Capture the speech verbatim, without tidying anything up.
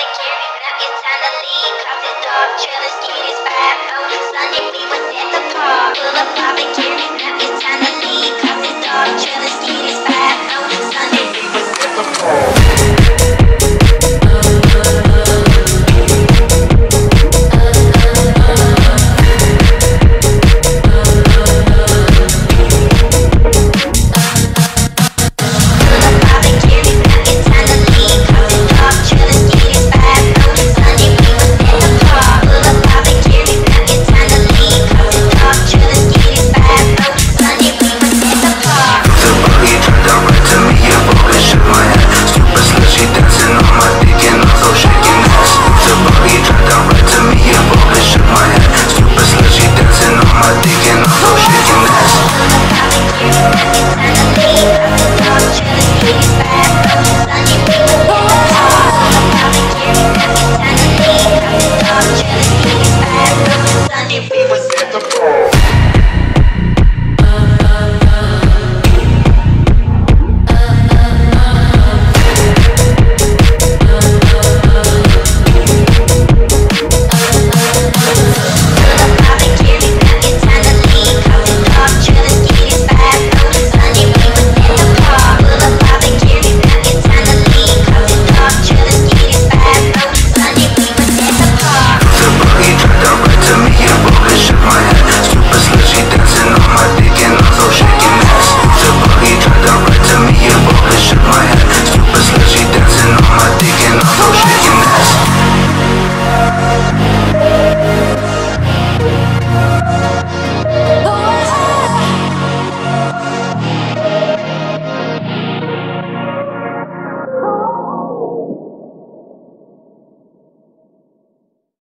barbecue, now it's time to leave. Cause it's dark, trailers, kitties, five oh. Sunday we was at the park. Pull up barbecue, now it's time to leave. Cause it's dark, trailers, kitties, five oh. Sunday we was at the park.